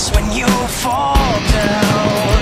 fix when you fall down.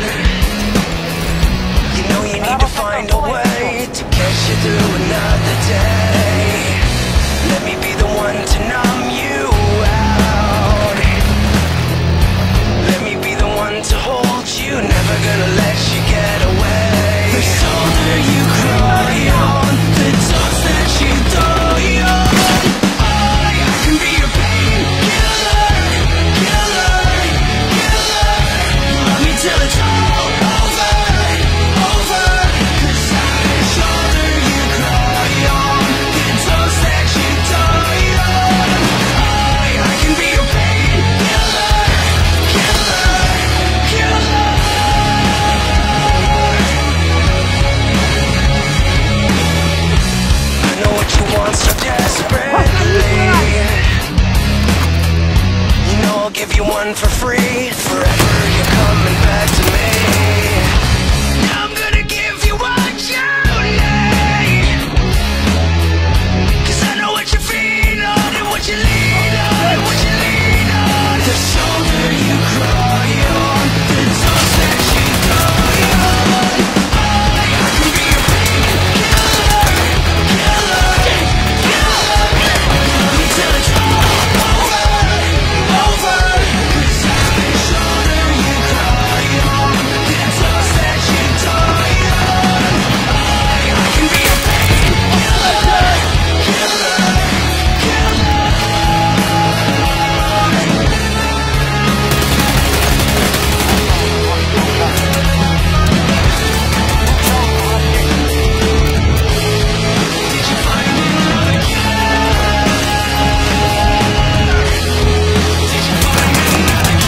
You know you need to find a way to get you through another day. Let me be the one to numb you out. Let me be the one to hold you, never gonna let you get away. The shoulder you cry on, the doors that you die on. I can be your painkiller, killer, killer. Love me till it's all over, over. 'Cause I'm the shoulder you cry on, the doors that you die on. I can be your painkiller, killer, killer. I know what you want so desperately. You know I'll give you one for free. Forever you're coming back to me. I'm gonna give you what you need. 'Cause I know what you feed on and what you lean on, what you lean on. The shoulder you cry on, the doors that you die on. I can be your painkiller, killer, killer. Love me till it's all over, over. 'Cause I'm the shoulder you cry on, the doors that you die on. I can be your painkiller, killer, killer. Did you find it like Did you find it like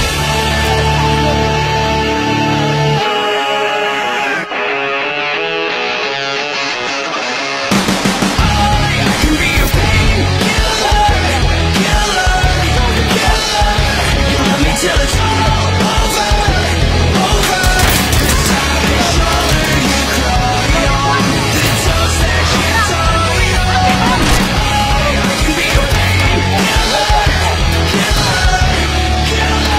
I can be your painkiller, killer, killer. You love me till it's all over, over. 'Cause I'm the shoulder you cry on, the doors that you die on. I can be your painkiller, killer, killer.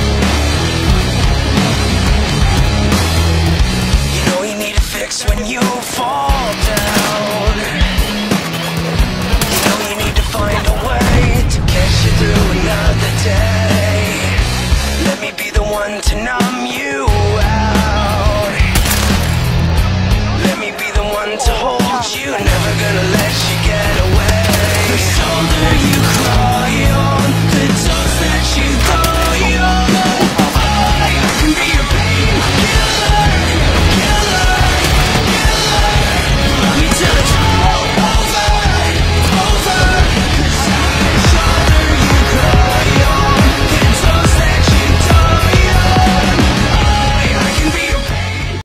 You know you need a fix when you